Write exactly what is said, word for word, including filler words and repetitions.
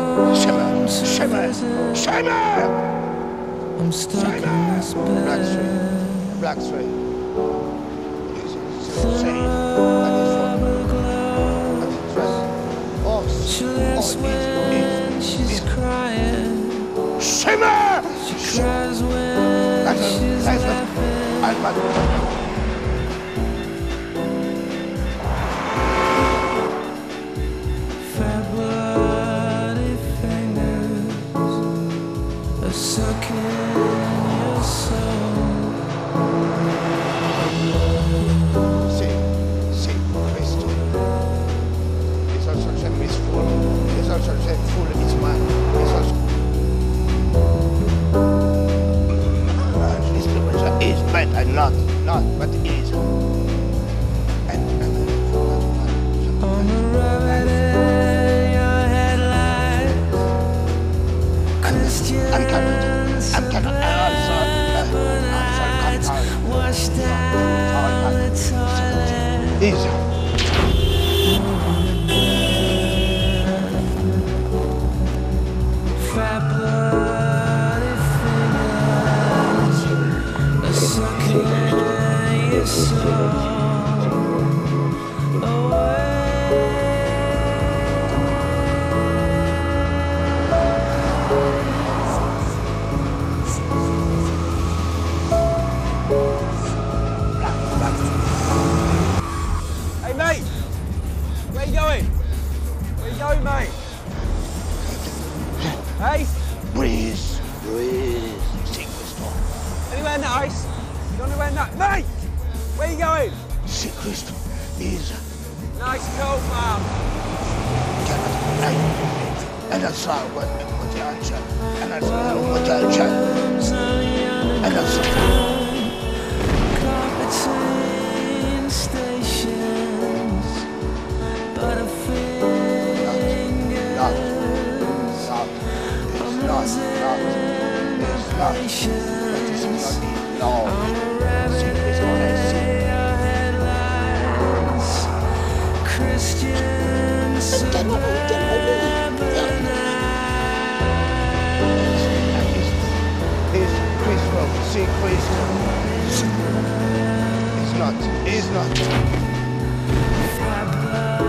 Shimmer, shimmer, shimmer! I'm stuck in this bed. Black Street, Black Street. It's insane. That is what. That's stress. Oh, She oh, laughs it when is, she's it is. crying. Shimmer! She cries when That's a, she's that's a, laughing. I'm not. Fat bloody fingers are sucking your soul. See, see, Christ. It's also such a misful. It's also such a fool. It's man. It's also. This picture is bad and not, not, but is. And, and, I'm a rabbit in your headlights. Christians I'm coming. I'm coming. I'm sorry. washed down the toilet. Easy. Fat bloody fingers are sucking your soul away. Hey mate, where you going? Where you going, mate? Hey, Breeze, breeze. Secret store. anywhere nice? You don't anywhere nice? Mate, where you going? Secret store is. Nice coat, man. And I saw what what the answer. And I saw what the answer. And I saw. Between stations, butterfingers, Not, not, it's not, not, it's not, it's not, no, secret store is headlights, Christian suburbanites. It's Christopher, see Christopher. It's not, it's not.